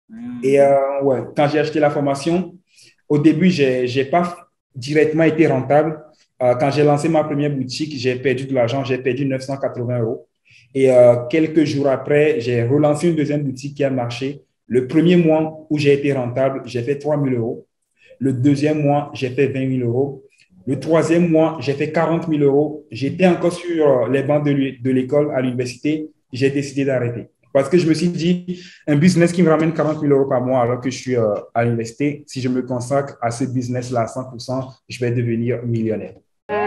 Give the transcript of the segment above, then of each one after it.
Et Hmm. ouais, quand j'ai acheté la formation, au début, j'ai pas directement été rentable. Quand j'ai lancé ma première boutique, j'ai perdu de l'argent, j'ai perdu 980 euros. Et quelques jours après, j'ai relancé une deuxième boutique qui a marché. Le premier mois où j'ai été rentable, j'ai fait 3000 euros. Le deuxième mois, j'ai fait 20 000 euros. Le troisième mois, j'ai fait 40 000 euros. J'étais encore sur les bancs de l'école à l'université. J'ai décidé d'arrêter. Parce que je me suis dit, un business qui me ramène 40 000 euros par mois alors que je suis à l'université, si je me consacre à ce business-là à 100%, je vais devenir millionnaire.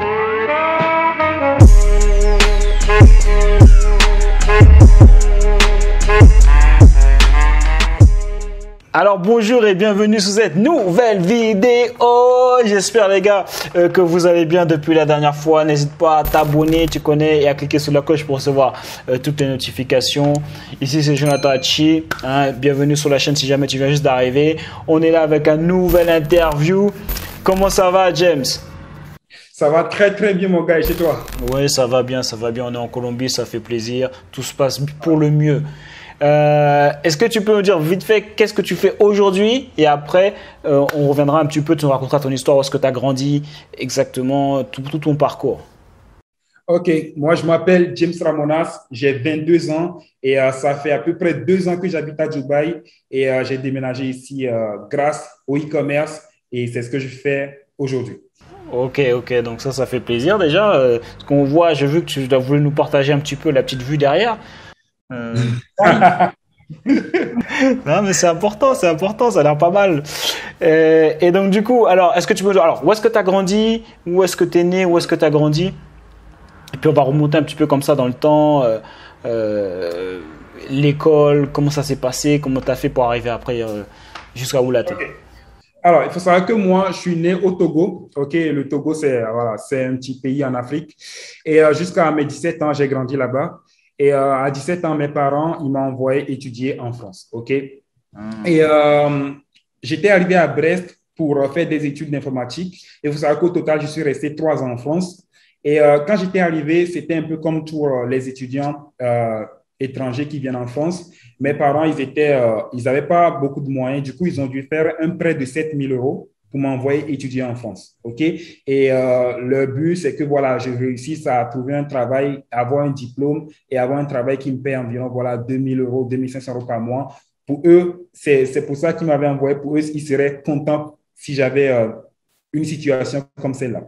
Alors bonjour et bienvenue sur cette nouvelle vidéo. J'espère les gars que vous allez bien depuis la dernière fois. N'hésite pas à t'abonner, tu connais, et à cliquer sur la cloche pour recevoir toutes les notifications. Ici c'est Jonathan Hachi. Bienvenue sur la chaîne si jamais tu viens juste d'arriver. On est là avec un nouvel interview. Comment ça va James? Ça va très, très bien, mon gars, et chez toi? Oui, ça va bien, ça va bien. On est en Colombie, ça fait plaisir. Tout se passe pour le mieux. Est-ce que tu peux me dire vite fait qu'est-ce que tu fais aujourd'hui et après on reviendra un petit peu, tu nous raconteras ton histoire, où est-ce que tu as grandi, exactement, tout ton parcours. Ok, moi je m'appelle James Ramonas, j'ai 22 ans et ça fait à peu près 2 ans que j'habite à Dubaï et j'ai déménagé ici grâce au e-commerce et c'est ce que je fais aujourd'hui. Ok, ok, donc ça fait plaisir déjà. Ce qu'on voit, j'ai vu que tu as voulu nous partager un petit peu la petite vue derrière. Euh, non, mais c'est important, ça a l'air pas mal. Et donc du coup, alors, est-ce que tu peux dire, alors, où est-ce que tu as grandi, où est-ce que tu es né, où est-ce que tu as grandi? Et puis on va remonter un petit peu comme ça dans le temps, euh, l'école, comment ça s'est passé, comment tu as fait pour arriver après jusqu'à où là t'es. Ok. Alors, il faut savoir que moi, je suis né au Togo. Ok, le Togo, c'est voilà, c'est un petit pays en Afrique. Et jusqu'à mes 17 ans, j'ai grandi là-bas. Et à 17 ans, mes parents, ils m'ont envoyé étudier en France. Ok. Et Hmm. j'étais arrivé à Brest pour faire des études d'informatique. Et vous savez qu'au total, je suis resté 3 ans en France. Et quand j'étais arrivé, c'était un peu comme tous les étudiants étrangers qui viennent en France. Mes parents, ils n'avaient pas beaucoup de moyens. Du coup, ils ont dû faire un prêt de 7 000 euros pour m'envoyer étudier en France. OK? Et le but, c'est que voilà, je réussisse à trouver un travail, avoir un diplôme et avoir un travail qui me paie environ voilà, 2 000 euros, 2 500 euros par mois. Pour eux, c'est pour ça qu'ils m'avaient envoyé. Pour eux, ils seraient contents si j'avais une situation comme celle-là.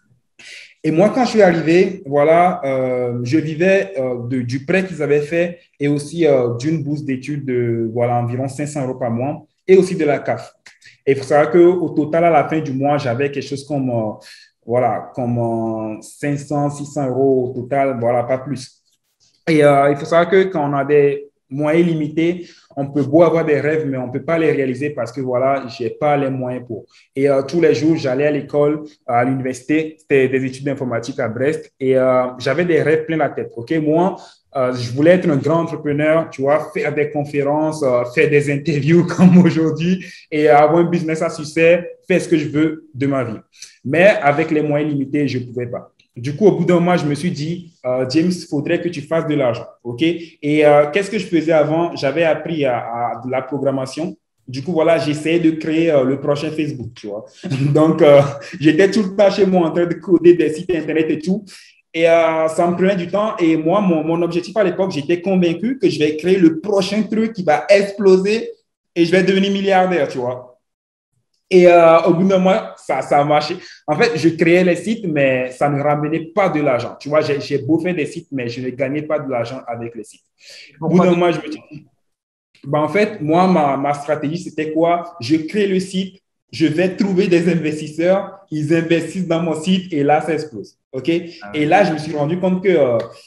Et moi, quand je suis arrivé, voilà, je vivais du prêt qu'ils avaient fait et aussi d'une bourse d'études de voilà, environ 500 euros par mois et aussi de la CAF. Et il faut savoir qu'au total, à la fin du mois, j'avais quelque chose comme, voilà, comme 500, 600 euros au total, voilà, pas plus. Et il faut savoir que quand on a des moyens limités, on peut beau avoir des rêves, mais on ne peut pas les réaliser parce que voilà, je n'ai pas les moyens pour. Et tous les jours, j'allais à l'école, à l'université, c'était des études d'informatique à Brest, et j'avais des rêves plein la tête. OK, moi, je voulais être un grand entrepreneur, tu vois, faire des conférences, faire des interviews comme aujourd'hui et avoir un business à succès, faire ce que je veux de ma vie. Mais avec les moyens limités, je ne pouvais pas. Du coup, au bout d'un mois, je me suis dit, James, il faudrait que tu fasses de l'argent. OK? Et qu'est-ce que je faisais avant? J'avais appris à de la programmation. Du coup, voilà, j'essayais de créer le prochain Facebook, tu vois. Donc, j'étais tout le temps chez moi en train de coder des sites Internet et tout. Et ça me prenait du temps. Et moi, mon objectif à l'époque, j'étais convaincu que je vais créer le prochain truc qui va exploser et je vais devenir milliardaire, tu vois. Et au bout d'un mois, ça a marché. En fait, je créais les sites, mais ça ne ramenait pas de l'argent. Tu vois, j'ai beau faire des sites, mais je ne gagnais pas de l'argent avec les sites. Au bout Pourquoi d'un tu... mois, je me dis, ben, en fait, moi, ma stratégie, c'était quoi? Je crée le site, je vais trouver des investisseurs, ils investissent dans mon site et là, ça explose. OK? Ah Et ouais. là, je me suis rendu compte que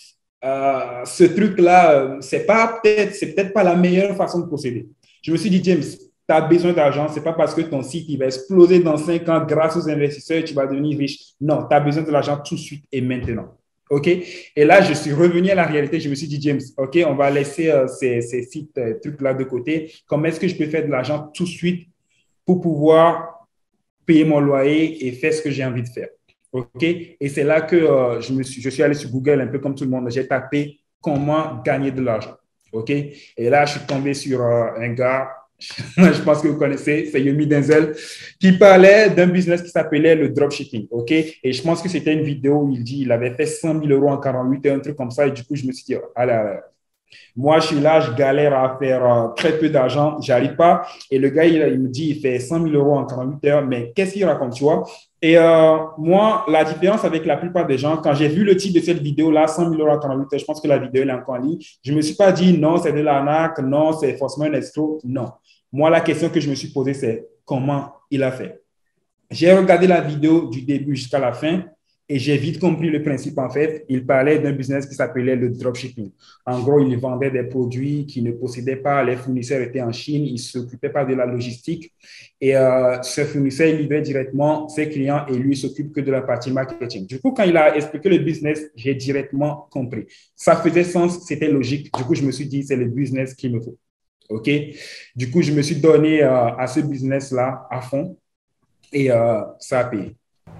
ce truc-là, c'est peut-être pas la meilleure façon de procéder. Je me suis dit, James, tu as besoin d'argent, c'est pas parce que ton site il va exploser dans 5 ans grâce aux investisseurs et tu vas devenir riche. Non, tu as besoin de l'argent tout de suite et maintenant. OK? Et là, je suis revenu à la réalité. Je me suis dit, James, OK, on va laisser ces sites, trucs-là de côté. Comment est-ce que je peux faire de l'argent tout de suite pour pouvoir payer mon loyer et faire ce que j'ai envie de faire? OK? Et c'est là que je suis allé sur Google un peu comme tout le monde. J'ai tapé comment gagner de l'argent. OK? Et là, je suis tombé sur un gars. Je pense que vous connaissez, c'est Yomi Denzel, qui parlait d'un business qui s'appelait le dropshipping. OK? Et je pense que c'était une vidéo où il dit qu'il avait fait 100 000 euros en 48 heures, un truc comme ça. Et du coup, je me suis dit, allez, moi, je suis là, je galère à faire très peu d'argent, j'arrive pas. Et le gars, il me dit, il fait 100 000 euros en 48 heures, mais qu'est-ce qu'il raconte, tu vois? Et moi, la différence avec la plupart des gens, quand j'ai vu le titre de cette vidéo-là, 100 000 euros en 48 heures, je pense que la vidéo elle est encore en ligne, je me suis pas dit, non, c'est de l'arnaque, non, c'est forcément un escroc, non. Moi, la question que je me suis posée, c'est comment il a fait. J'ai regardé la vidéo du début jusqu'à la fin et j'ai vite compris le principe. En fait, il parlait d'un business qui s'appelait le dropshipping. En gros, il vendait des produits qu'il ne possédait pas. Les fournisseurs étaient en Chine. Il ne s'occupait pas de la logistique. Et ce fournisseur, il livrait directement ses clients et lui, il s'occupe que de la partie marketing. Du coup, quand il a expliqué le business, j'ai directement compris. Ça faisait sens, c'était logique. Du coup, je me suis dit, c'est le business qu'il me faut. OK? Du coup, je me suis donné à ce business-là à fond et ça a payé.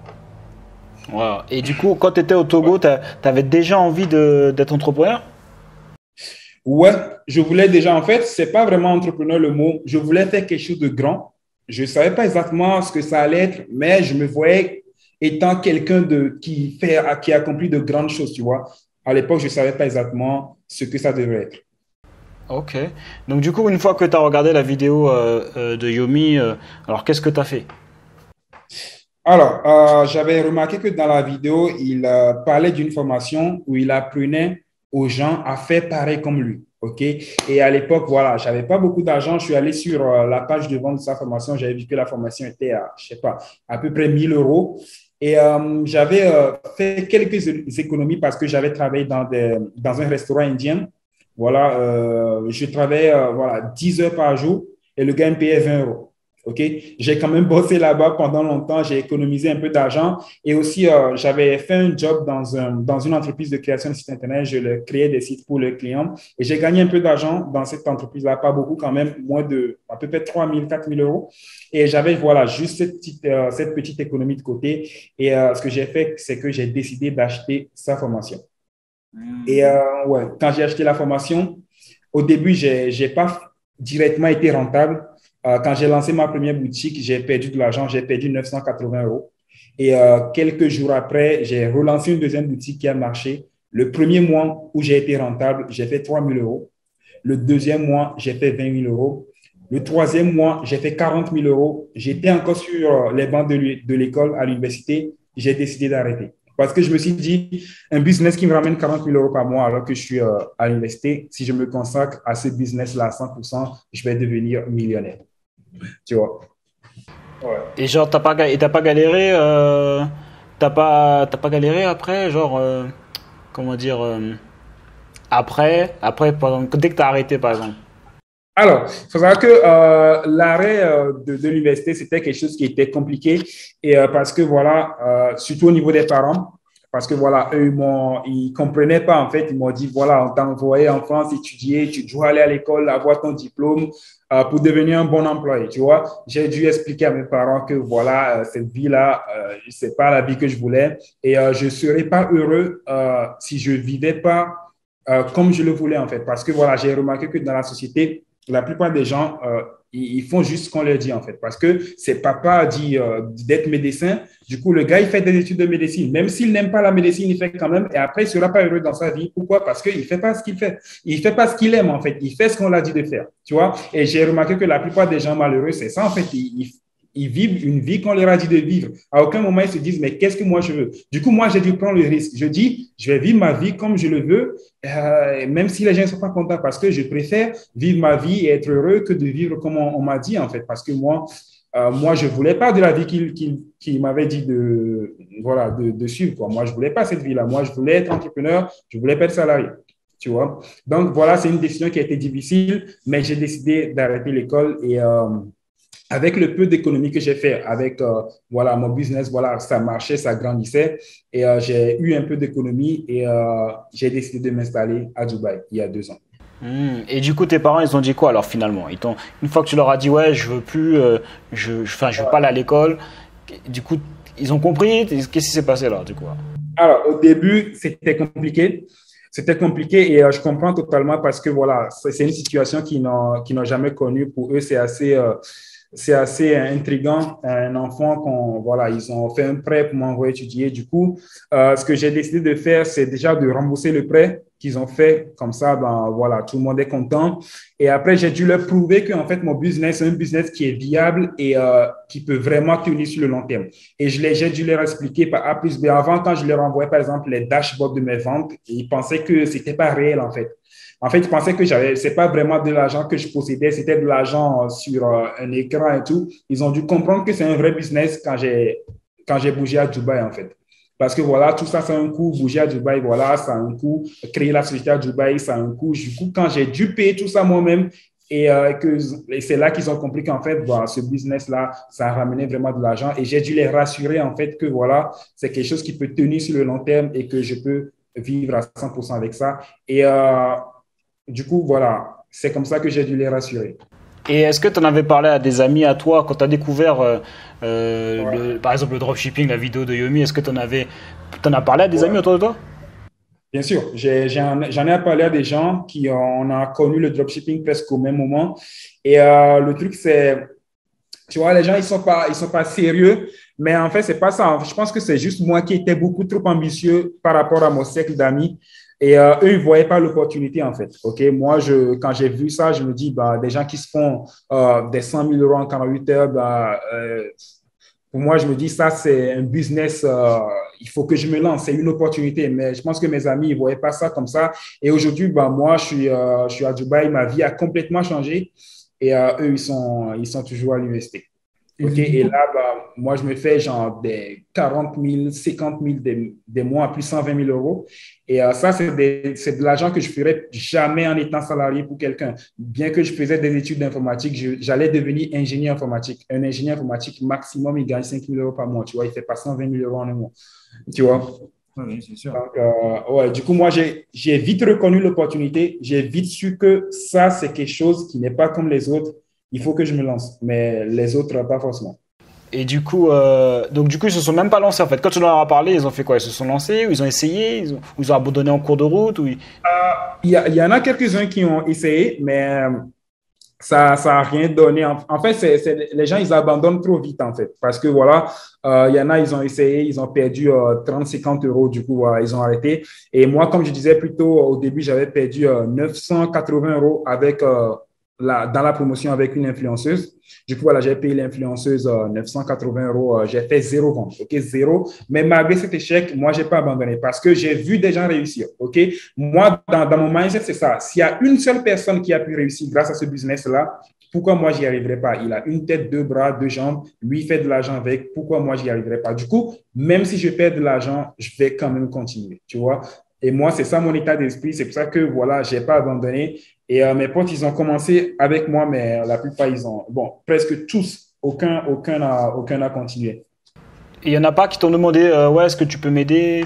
Wow. Et du coup, quand tu étais au Togo, tu avais déjà envie d'être entrepreneur? Ouais, je voulais déjà, en fait, c'est pas vraiment entrepreneur le mot, je voulais faire quelque chose de grand. Je savais pas exactement ce que ça allait être, mais je me voyais étant quelqu'un qui accomplit de grandes choses, tu vois. À l'époque, je savais pas exactement ce que ça devrait être. Ok. Donc du coup, une fois que tu as regardé la vidéo de Yomi, alors qu'est-ce que tu as fait? Alors, j'avais remarqué que dans la vidéo, il parlait d'une formation où il apprenait aux gens à faire pareil comme lui. OK? Et à l'époque, voilà, j'avais pas beaucoup d'argent. Je suis allé sur la page de vente de sa formation. J'avais vu que la formation était à, je sais pas, à peu près 1 000 euros. Et j'avais fait quelques économies parce que j'avais travaillé dans un restaurant indien. Voilà, je travaillais voilà, 10 heures par jour et le gars me payait 20 euros. OK? J'ai quand même bossé là-bas pendant longtemps, j'ai économisé un peu d'argent et aussi j'avais fait un job dans une entreprise de création de sites Internet. Je créais des sites pour les clients et j'ai gagné un peu d'argent dans cette entreprise-là, pas beaucoup quand même, moins de à peu près 3 000, 4 000 euros. Et j'avais voilà, juste cette petite économie de côté. Et ce que j'ai fait, c'est que j'ai décidé d'acheter sa formation. Et ouais, quand j'ai acheté la formation, au début, j'ai pas directement été rentable. Quand j'ai lancé ma première boutique, j'ai perdu de l'argent, j'ai perdu 980 euros. Et quelques jours après, j'ai relancé une deuxième boutique qui a marché. Le premier mois où j'ai été rentable, j'ai fait 3 000 euros. Le deuxième mois, j'ai fait 20 000 euros. Le troisième mois, j'ai fait 40 000 euros. J'étais encore sur les bancs de l'école à l'université. J'ai décidé d'arrêter. Parce que je me suis dit, un business qui me ramène 40 000 euros par mois alors que je suis à l'université, si je me consacre à ce business-là à 100%, je vais devenir millionnaire. Tu vois? Ouais. Et genre, t'as pas galéré, t'as pas galéré après, genre, comment dire, après, par exemple, dès que t'as arrêté, par exemple. Alors, il faut savoir que l'arrêt de l'université, c'était quelque chose qui était compliqué et parce que voilà, surtout au niveau des parents, parce que voilà, eux, ils comprenaient pas en fait, ils m'ont dit voilà, on t'a envoyé en France étudier, tu dois aller à l'école, avoir ton diplôme pour devenir un bon employé, tu vois. J'ai dû expliquer à mes parents que voilà, cette vie-là, c'est pas la vie que je voulais et je serais pas heureux si je vivais pas comme je le voulais en fait, parce que voilà, j'ai remarqué que dans la société la plupart des gens, ils font juste ce qu'on leur dit en fait. Parce que c'est papa dit d'être médecin. Du coup, le gars, il fait des études de médecine. Même s'il n'aime pas la médecine, il fait quand même. Et après, il ne sera pas heureux dans sa vie. Pourquoi? Parce qu'il ne fait pas ce qu'il fait. Il ne fait pas ce qu'il aime en fait. Il fait ce qu'on l'a dit de faire. Tu vois? Et j'ai remarqué que la plupart des gens malheureux, c'est ça en fait. Ils vivent une vie qu'on leur a dit de vivre. À aucun moment, ils se disent, mais qu'est-ce que moi je veux? Du coup, moi, j'ai dû prendre le risque. Je dis, je vais vivre ma vie comme je le veux, même si les gens ne sont pas contents, parce que je préfère vivre ma vie et être heureux que de vivre comme on m'a dit, en fait. Parce que moi, je ne voulais pas de la vie qu'il m'avait dit voilà, de suivre. Quoi. Moi, je ne voulais pas cette vie-là. Moi, je voulais être entrepreneur, je ne voulais pas être salarié. Tu vois? Donc, voilà, c'est une décision qui a été difficile, mais j'ai décidé d'arrêter l'école et avec le peu d'économies que j'ai fait, avec voilà, mon business, voilà, ça marchait, ça grandissait. Et j'ai eu un peu d'économie et j'ai décidé de m'installer à Dubaï il y a 2 ans. Et du coup, tes parents, ils ont dit quoi alors finalement? Une fois que tu leur as dit, ouais, je veux plus, je veux pas aller à l'école, du coup, ils ont compris? Qu'est-ce qui s'est passé là, du coup? Alors, au début, c'était compliqué. c'était compliqué et je comprends totalement parce que voilà, c'est une situation qu'ils n'ont jamais connue. Pour eux, c'est assez intriguant. Un enfant, voilà, ils ont fait un prêt pour m'envoyer étudier. Du coup, ce que j'ai décidé de faire, c'est déjà de rembourser le prêt qu'ils ont fait. Comme ça, ben, voilà, tout le monde est content. Et après, j'ai dû leur prouver que en fait, mon business, c'est un business qui est viable et qui peut vraiment tenir sur le long terme. Et j'ai dû leur expliquer par A plus B. Avant, quand je leur envoyais, par exemple, les dashboards de mes ventes, ils pensaient que c'était pas réel, en fait. En fait, ils pensaient que c'est pas vraiment de l'argent que je possédais, c'était de l'argent sur un écran et tout. Ils ont dû comprendre que c'est un vrai business quand j'ai bougé à Dubaï, en fait. Parce que voilà, tout ça, ça a un coût. Bouger à Dubaï, voilà, ça a un coût. Créer la société à Dubaï, ça a un coût. Du coup, quand j'ai dû payer tout ça moi-même, et c'est là qu'ils ont compris qu'en fait, voilà, ce business-là, ça a ramené vraiment de l'argent. Et j'ai dû les rassurer, en fait, que voilà, c'est quelque chose qui peut tenir sur le long terme et que je peux vivre à 100% avec ça. Et du coup, voilà, c'est comme ça que j'ai dû les rassurer. Et est-ce que tu en avais parlé à des amis à toi quand tu as découvert, Ouais. par exemple, le dropshipping, la vidéo de Yomi? Est-ce que t'en as parlé à des amis Ouais. autour de toi? Bien sûr, j'en ai parlé à des gens qui on a connu le dropshipping presque au même moment. Et le truc, c'est, tu vois, les gens, ils sont pas sérieux, mais en fait, c'est pas ça. Je pense que c'est juste moi qui étais beaucoup trop ambitieux par rapport à mon cercle d'amis. Et eux, ils voyaient pas l'opportunité, en fait. OK? Moi, quand j'ai vu ça, je me dis, bah, des gens qui se font des 100 000 € en 48 heures, bah, pour moi, je me dis, ça, c'est un business, il faut que je me lance, c'est une opportunité. Mais je pense que mes amis, ils ne voyaient pas ça comme ça. Et aujourd'hui, bah, moi, je suis à Dubaï, ma vie a complètement changé. Et eux, ils sont toujours à l'université. Et OK, du et coup, là, bah, moi, je me fais genre des 40 000, 50 000 des mois, plus 120 000 €. Et ça, c'est de l'argent que je ne ferais jamais en étant salarié pour quelqu'un. Bien que je faisais des études d'informatique, j'allais devenir ingénieur informatique. Un ingénieur informatique, maximum, il gagne 5 000 € par mois. Tu vois, il ne fait pas 120 000 € en un mois. Tu vois? oui, c'est sûr. Donc, ouais, du coup, moi, j'ai vite reconnu l'opportunité. J'ai vite su que ça, c'est quelque chose qui n'est pas comme les autres. Il faut que je me lance, mais les autres, pas forcément. Et du coup, ils se sont même pas lancés en fait. Quand tu leur as parlé, ils ont fait quoi? Ils se sont lancés, ou ils ont essayé, ou ils ont abandonné en cours de route, Il y en a quelques-uns qui ont essayé, mais ça a rien donné. En fait, les gens, ils abandonnent trop vite, en fait. Parce que voilà, il y en a, ils ont essayé, ils ont perdu 30, 50 euros, du coup, voilà, ils ont arrêté. Et moi, comme je disais plus tôt, au début, j'avais perdu 980 € avec, dans la promotion avec une influenceuse. Du coup, voilà, j'ai payé l'influenceuse 980 €. J'ai fait zéro vente, OK, zéro. Mais malgré cet échec, moi, je n'ai pas abandonné parce que j'ai vu des gens réussir, OK? Moi, dans mon mindset, c'est ça. S'il y a une seule personne qui a pu réussir grâce à ce business-là, pourquoi moi, j'y arriverai pas? Il a une tête, deux bras, deux jambes. Lui, il fait de l'argent avec. Pourquoi moi, j'y arriverai pas? Du coup, même si je perds de l'argent, je vais quand même continuer, tu vois? Et moi, c'est ça mon état d'esprit. C'est pour ça que, voilà, je n'ai pas abandonné. Et mes potes, ils ont commencé avec moi, mais la plupart, ils ont, bon, presque tous, aucun n'a continué. et il y en a pas qui t'ont demandé, ouais, est-ce que tu peux m'aider?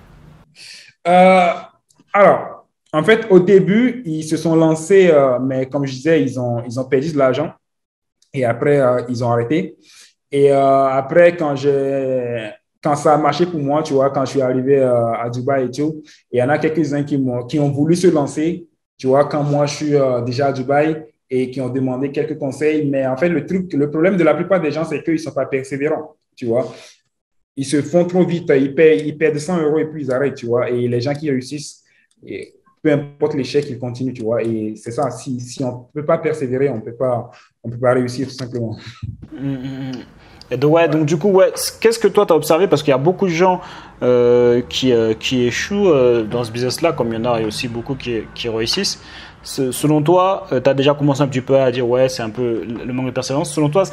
Euh, alors, en fait, au début, ils se sont lancés, mais comme je disais, ils ont perdu de l'argent et après, ils ont arrêté. Et après, quand ça a marché pour moi, tu vois, quand je suis arrivé à Dubaï et tout, il y en a quelques-uns qui ont voulu se lancer, tu vois, quand moi, je suis déjà à Dubaï et qui ont demandé quelques conseils. Mais en fait, le problème de la plupart des gens, c'est qu'ils ne sont pas persévérants, tu vois. Ils se font trop vite, ils perdent 100 € et puis ils arrêtent, tu vois. Et les gens qui réussissent, et peu importe l'échec, ils continuent, tu vois. Et c'est ça, si on ne peut pas persévérer, on peut pas réussir tout simplement. Et donc du coup, ouais, qu'est-ce que toi t'as observé? Parce qu'il y a beaucoup de gens qui échouent dans ce business-là, comme il y en a et aussi beaucoup qui réussissent. Selon toi, tu as déjà commencé un petit peu à dire, ouais, c'est un peu le manque de persévérance. Selon toi,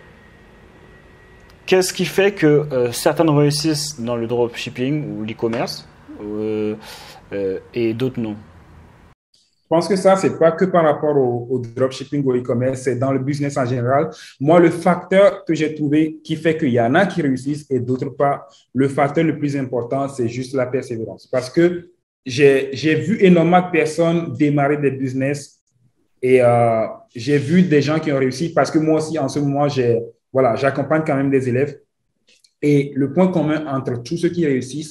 qu'est-ce qui fait que certaines réussissent dans le dropshipping ou l'e-commerce et d'autres non? Je pense que ça, c'est pas que par rapport au dropshipping ou au e-commerce, c'est dans le business en général. Moi, le facteur que j'ai trouvé qui fait qu'il y en a qui réussissent et d'autres pas, le facteur le plus important, c'est juste la persévérance. Parce que j'ai vu énormément de personnes démarrer des business et j'ai vu des gens qui ont réussi parce que moi aussi, en ce moment, voilà, j'accompagne quand même des élèves. Et le point commun entre tous ceux qui réussissent,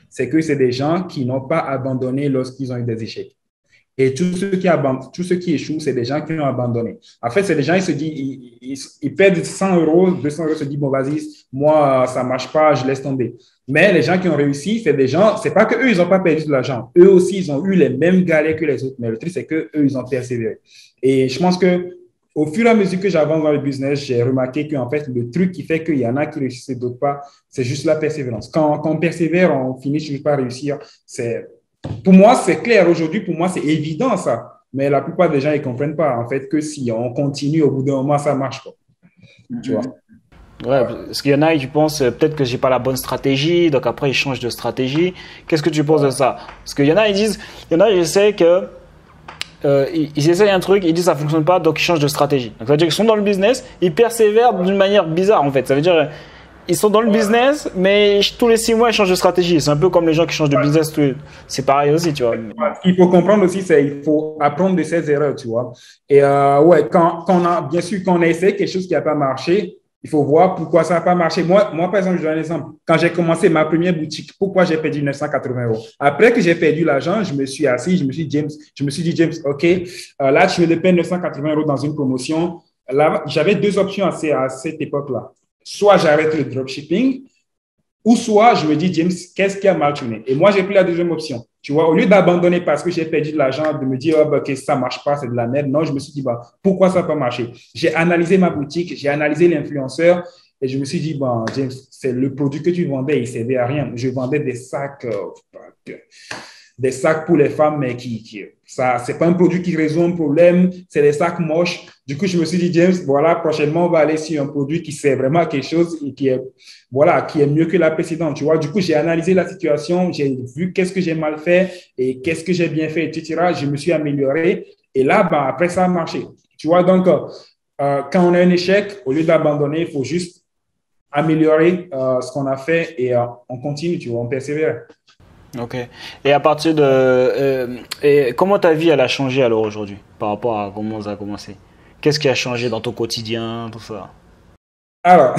c'est que c'est des gens qui n'ont pas abandonné lorsqu'ils ont eu des échecs. Et tous ceux qui échouent, c'est des gens qui ont abandonné. En fait, c'est des gens, ils se disent, ils perdent 100 euros, 200 euros, ils se disent, bon, vas-y, moi, ça ne marche pas, je laisse tomber. Mais les gens qui ont réussi, c'est des gens, c'est pas qu'eux, ils n'ont pas perdu de l'argent. Eux aussi, ils ont eu les mêmes galères que les autres. Mais le truc, c'est qu'eux, ils ont persévéré. Et je pense que au fur et à mesure que j'avance dans le business, j'ai remarqué qu'en fait, le truc qui fait qu'il y en a qui réussissent et d'autres pas, c'est juste la persévérance. Quand on persévère, on finit toujours par réussir. Pour moi, c'est clair. Aujourd'hui, pour moi, c'est évident ça. Mais la plupart des gens, ils ne comprennent pas, en fait, que si on continue, au bout d'un moment, ça marche pas. Tu vois? Ouais, parce qu'il y en a qui pensent peut-être que j'ai pas la bonne stratégie, donc après ils changent de stratégie. Qu'est-ce que tu penses de ça? Parce qu'il y en a, ils disent, il y en a, je sais que ils essayent un truc, ils disent ça fonctionne pas, donc ils changent de stratégie. Donc ça veut dire qu'ils sont dans le business, ils persévèrent d'une manière bizarre en fait. Ça veut dire ils sont dans le business, mais tous les 6 mois ils changent de stratégie. C'est un peu comme les gens qui changent de business, c'est pareil aussi, tu vois. Ce qu'il faut comprendre aussi, c'est qu'il faut apprendre de ses erreurs, tu vois. Et ouais, bien sûr, quand on a essayé quelque chose qui n'a pas marché, il faut voir pourquoi ça n'a pas marché. Moi, par exemple, je donne un exemple. Quand j'ai commencé ma première boutique, pourquoi j'ai perdu 980 euros? Après que j'ai perdu l'argent, je me suis assis, je me suis dit, James, OK, là, tu me dépenses 980 euros dans une promotion. Là, j'avais deux options à cette époque-là. Soit j'arrête le dropshipping, ou soit je me dis, James, qu'est-ce qui a mal tourné? Et moi, j'ai pris la deuxième option. Tu vois, au lieu d'abandonner parce que j'ai perdu de l'argent, de me dire, oh, bah, que ça ne marche pas, c'est de la merde. Non, je me suis dit, bah, pourquoi ça n'a pas marché? J'ai analysé ma boutique, j'ai analysé l'influenceur et je me suis dit, bon, James, c'est le produit que tu vendais, il ne servait à rien. Je vendais des sacs pour les femmes, mais ça, c'est pas un produit qui résout un problème, c'est des sacs moches. Du coup, je me suis dit, James, voilà, prochainement, on va aller sur un produit qui sert vraiment à quelque chose et qui est mieux que la précédente, tu vois. Du coup, j'ai analysé la situation, j'ai vu qu'est-ce que j'ai mal fait et qu'est-ce que j'ai bien fait, etc. Je me suis amélioré et là, bah, après, ça a marché. Tu vois, donc, quand on a un échec, au lieu d'abandonner, il faut juste améliorer ce qu'on a fait et on continue, tu vois, on persévère. Ok. Et à partir de et comment ta vie elle a changé alors aujourd'hui par rapport à comment ça a commencé? Qu'est-ce qui a changé dans ton quotidien, tout ça? Alors,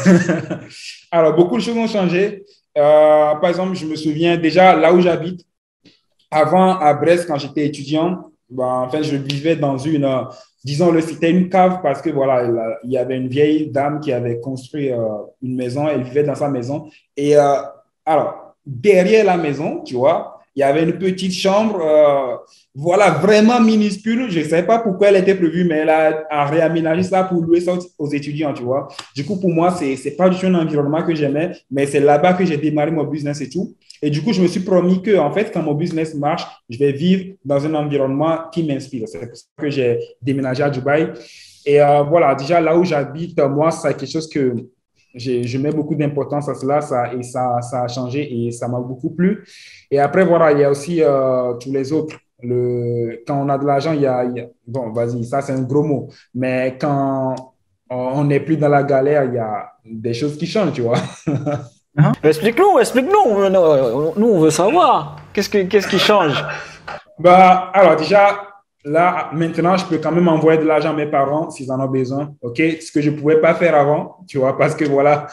alors, beaucoup de choses ont changé. Par exemple, je me souviens déjà là où j'habite. Avant, à Brest, quand j'étais étudiant, ben, en fait, je vivais dans disons-le, c'était une cave parce que voilà, il y avait une vieille dame qui avait construit une maison. Elle vivait dans sa maison. Et alors, derrière la maison, tu vois, il y avait une petite chambre, voilà, vraiment minuscule. Je ne sais pas pourquoi elle était prévue, mais elle a réaménagé ça pour louer ça aux étudiants, tu vois. Du coup, pour moi, c'est pas du tout un environnement que j'aimais, mais c'est là-bas que j'ai démarré mon business et tout. Et du coup, je me suis promis que, en fait, quand mon business marche, je vais vivre dans un environnement qui m'inspire. C'est pour ça que j'ai déménagé à Dubaï. Et voilà, déjà là où j'habite, moi, c'est quelque chose que je mets beaucoup d'importance à cela et ça a changé et ça m'a beaucoup plu. Et après, voilà, il y a aussi tous les autres. Quand on a de l'argent, bon, vas-y, ça c'est un gros mot. Mais quand on n'est plus dans la galère, il y a des choses qui changent, tu vois. Explique-nous, explique-nous. Nous, on veut savoir. Qu'est-ce qui change? Bah, alors déjà, là, maintenant, je peux quand même envoyer de l'argent à mes parents s'ils en ont besoin, OK? Ce que je ne pouvais pas faire avant, tu vois, parce que voilà,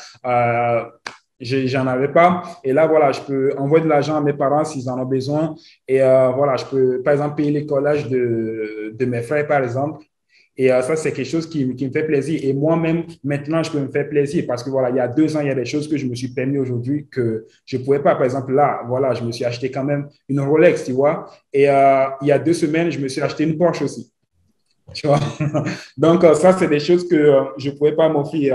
j'en avais pas. Et là, voilà, je peux envoyer de l'argent à mes parents s'ils en ont besoin. Et voilà, je peux, par exemple, payer les collages de mes frères, par exemple. Et ça, c'est quelque chose qui me fait plaisir. Et moi-même, maintenant, je peux me faire plaisir parce que voilà, il y a 2 ans, il y a des choses que je me suis permis aujourd'hui que je ne pouvais pas. Par exemple, là, voilà, je me suis acheté quand même une Rolex, tu vois. Et il y a 2 semaines, je me suis acheté une Porsche aussi, tu vois. Donc, ça, c'est des choses que je ne pouvais pas m'offrir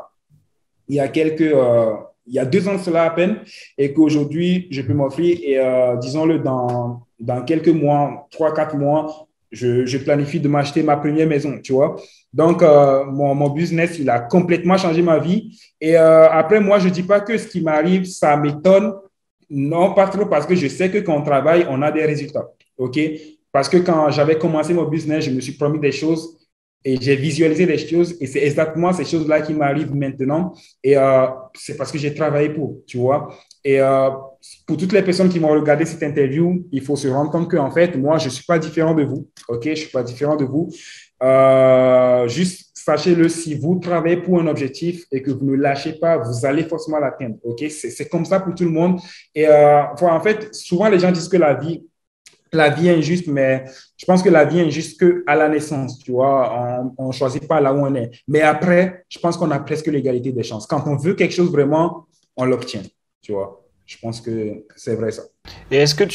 il y a 2 ans de cela à peine et qu'aujourd'hui, je peux m'offrir. Et disons-le, dans quelques mois, 3, 4 mois, je planifie de m'acheter ma première maison, tu vois. Donc, mon business, il a complètement changé ma vie. Et après, moi, je ne dis pas que ce qui m'arrive, ça m'étonne. Non, pas trop, parce que je sais que quand on travaille, on a des résultats. OK? Parce que quand j'avais commencé mon business, je me suis promis des choses et j'ai visualisé les choses et c'est exactement ces choses-là qui m'arrivent maintenant. Et c'est parce que j'ai travaillé pour, tu vois. Et pour toutes les personnes qui vont regarder cette interview, il faut se rendre compte qu'en fait, moi, je ne suis pas différent de vous. OK? Je ne suis pas différent de vous. Juste sachez-le, si vous travaillez pour un objectif et que vous ne lâchez pas, vous allez forcément l'atteindre. OK? C'est comme ça pour tout le monde. Et voilà, en fait, souvent les gens disent que la vie est injuste, mais je pense que la vie est injuste qu'à la naissance, tu vois. On ne choisit pas là où on est. Mais après, je pense qu'on a presque l'égalité des chances. Quand on veut quelque chose vraiment, on l'obtient, tu vois. Je pense que c'est vrai ça. Et est-ce que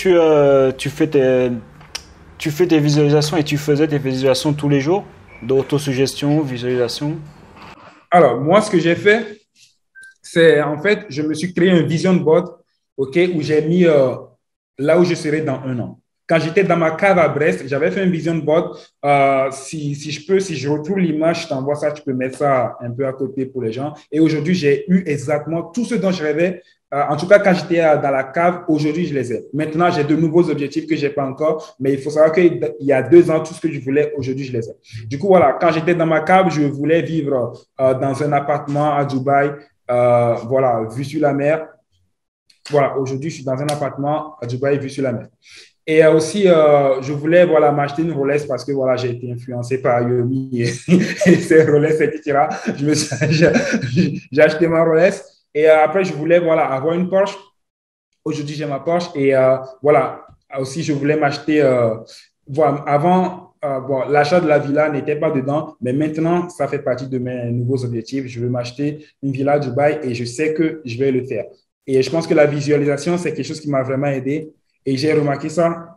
tu fais tes visualisations et tu faisais tes visualisations tous les jours? D'autosuggestion, visualisation? Alors, moi, ce que j'ai fait, c'est en fait, je me suis créé un vision board, OK, où j'ai mis là où je serai dans un an. Quand j'étais dans ma cave à Brest, j'avais fait un vision board. Si je peux, si je retrouve l'image, je t'envoie ça, tu peux mettre ça un peu à côté pour les gens. Et aujourd'hui, j'ai eu exactement tout ce dont je rêvais. En tout cas, quand j'étais dans la cave, aujourd'hui, je les ai. Maintenant, j'ai de nouveaux objectifs que je n'ai pas encore, mais il faut savoir qu'il y a 2 ans, tout ce que je voulais, aujourd'hui, je les ai. Du coup, voilà, quand j'étais dans ma cave, je voulais vivre dans un appartement à Dubaï, voilà, vue sur la mer. Voilà, aujourd'hui, je suis dans un appartement à Dubaï, vue sur la mer. Et aussi, je voulais voilà, m'acheter une Rolex parce que voilà, j'ai été influencé par Yomi et ses Rolex, etc. J'ai acheté ma Rolex. Et après, je voulais voilà, avoir une Porsche. Aujourd'hui, j'ai ma Porsche. Et voilà, aussi, je voulais m'acheter. Voilà, avant, bon, l'achat de la villa n'était pas dedans, mais maintenant, ça fait partie de mes nouveaux objectifs. Je veux m'acheter une villa à Dubaï et je sais que je vais le faire. Et je pense que la visualisation, c'est quelque chose qui m'a vraiment aidé. Et j'ai remarqué ça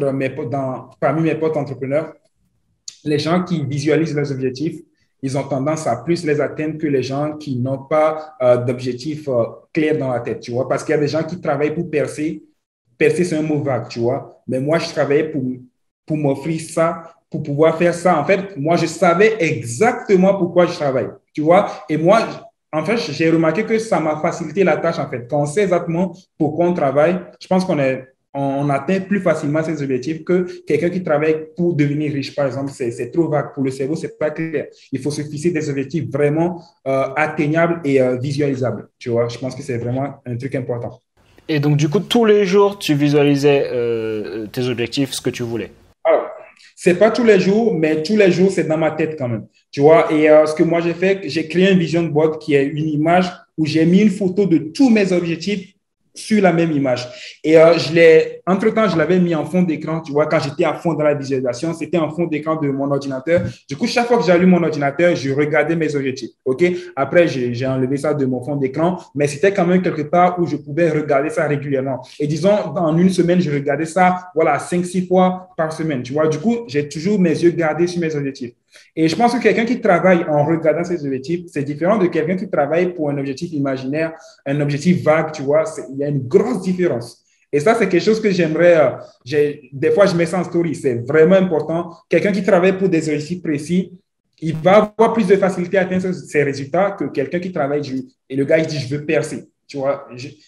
parmi mes potes entrepreneurs. Les gens qui visualisent leurs objectifs, ils ont tendance à plus les atteindre que les gens qui n'ont pas d'objectifs clairs dans la tête, tu vois. Parce qu'il y a des gens qui travaillent pour percer. Percer, c'est un mot vague, tu vois. Mais moi, je travaillais pour m'offrir ça, pour pouvoir faire ça. En fait, moi, je savais exactement pourquoi je travaille, tu vois. Et moi, en fait, j'ai remarqué que ça m'a facilité la tâche, en fait. Quand on sait exactement pourquoi on travaille, je pense on atteint plus facilement ses objectifs que quelqu'un qui travaille pour devenir riche, par exemple. C'est trop vague. Pour le cerveau, c'est pas clair. Il faut se fixer des objectifs vraiment atteignables et visualisables. Tu vois, je pense que c'est vraiment un truc important. Et donc, du coup, tous les jours, tu visualisais tes objectifs, ce que tu voulais. Alors, c'est pas tous les jours, mais tous les jours, c'est dans ma tête quand même. Tu vois, et ce que moi j'ai fait, j'ai créé un vision board qui est une image où j'ai mis une photo de tous mes objectifs sur la même image. Et entre-temps, je l'avais mis en fond d'écran, tu vois, quand j'étais à fond dans la visualisation, c'était en fond d'écran de mon ordinateur. Du coup, chaque fois que j'allume mon ordinateur, je regardais mes objectifs, OK? Après, j'ai enlevé ça de mon fond d'écran, mais c'était quand même quelque part où je pouvais regarder ça régulièrement. Et disons, en une semaine, je regardais ça, voilà, 5, 6 fois par semaine, tu vois. Du coup, j'ai toujours mes yeux gardés sur mes objectifs. Et je pense que quelqu'un qui travaille en regardant ses objectifs, c'est différent de quelqu'un qui travaille pour un objectif imaginaire, un objectif vague, tu vois. Il y a une grosse différence. Et ça, c'est quelque chose que j'aimerais. Des fois, je mets ça en story. C'est vraiment important. Quelqu'un qui travaille pour des objectifs précis, il va avoir plus de facilité à atteindre ses résultats que quelqu'un qui travaille. Et le gars, il dit, je veux percer. Tu vois,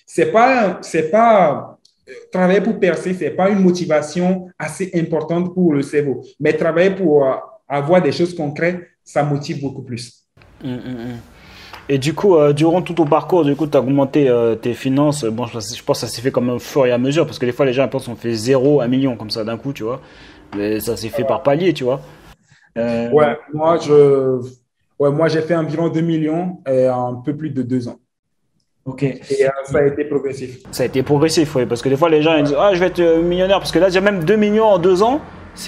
travailler pour percer, c'est pas une motivation assez importante pour le cerveau. Mais travailler pour avoir des choses concrètes, ça motive beaucoup plus. Et du coup, durant tout ton parcours, du coup, tu as augmenté tes finances. Bon, je pense que ça s'est fait comme au fur et à mesure, parce que des fois, les gens pensent qu'on fait 0 à 1 million comme ça d'un coup, tu vois. Mais ça s'est fait par palier, tu vois. Euh, Ouais, moi, j'ai fait environ 2 millions en un peu plus de 2 ans. ok. Et ça a été progressif. Ça a été progressif, oui, parce que des fois, les gens ils disent, ah, je vais être millionnaire, parce que là, déjà même 2 millions en 2 ans,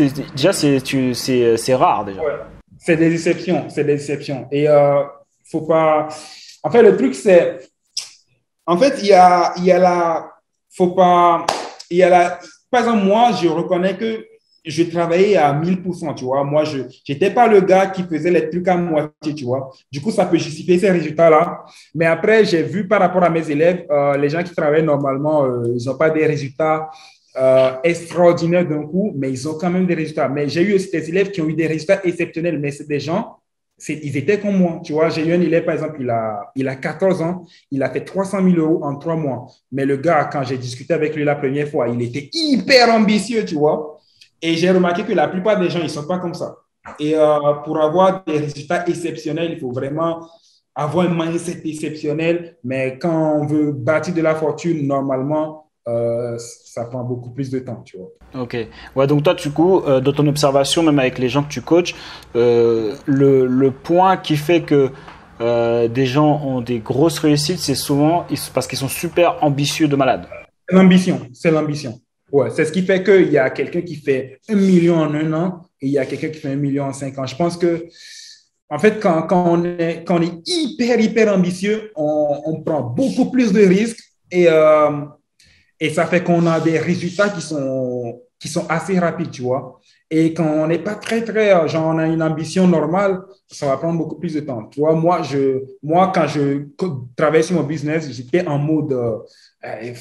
c'est rare déjà. Ouais. C'est des exceptions, c'est des exceptions. Et faut pas. En fait, le truc, c'est. En fait, il y a la. Faut pas. Il y a la. Par exemple, moi, je reconnais que je travaillais à 1000%, tu vois. Moi, je n'étais pas le gars qui faisait les trucs à moitié, tu vois. Du coup, ça peut justifier ces résultats-là. Mais après, j'ai vu par rapport à mes élèves, les gens qui travaillent normalement, ils n'ont pas des résultats extraordinaires d'un coup, mais ils ont quand même des résultats. Mais j'ai eu aussi des élèves qui ont eu des résultats exceptionnels, mais c'est des gens, ils étaient comme moi, tu vois. J'ai eu un élève, par exemple, il a 14 ans, il a fait 300 000 euros en 3 mois. Mais le gars, quand j'ai discuté avec lui la première fois, il était hyper ambitieux, tu vois. Et j'ai remarqué que la plupart des gens, ils ne sont pas comme ça. Et pour avoir des résultats exceptionnels, il faut vraiment avoir un mindset exceptionnel. Mais quand on veut bâtir de la fortune, normalement, ça prend beaucoup plus de temps, tu vois. Ok. Ouais, donc toi, du coup, dans ton observation, même avec les gens que tu coaches, le point qui fait que des gens ont des grosses réussites, c'est souvent parce qu'ils sont super ambitieux de malade. C'est l'ambition, c'est l'ambition. Ouais, c'est ce qui fait qu'il y a quelqu'un qui fait 1 million en 1 an et il y a quelqu'un qui fait 1 million en 5 ans. Je pense que, en fait, quand on est hyper, hyper ambitieux, on prend beaucoup plus de risques et ça fait qu'on a des résultats qui sont assez rapides, tu vois. Et quand on n'est pas très, très, genre, on a une ambition normale, ça va prendre beaucoup plus de temps. Tu vois, quand je travaillais sur mon business, j'étais en mode, il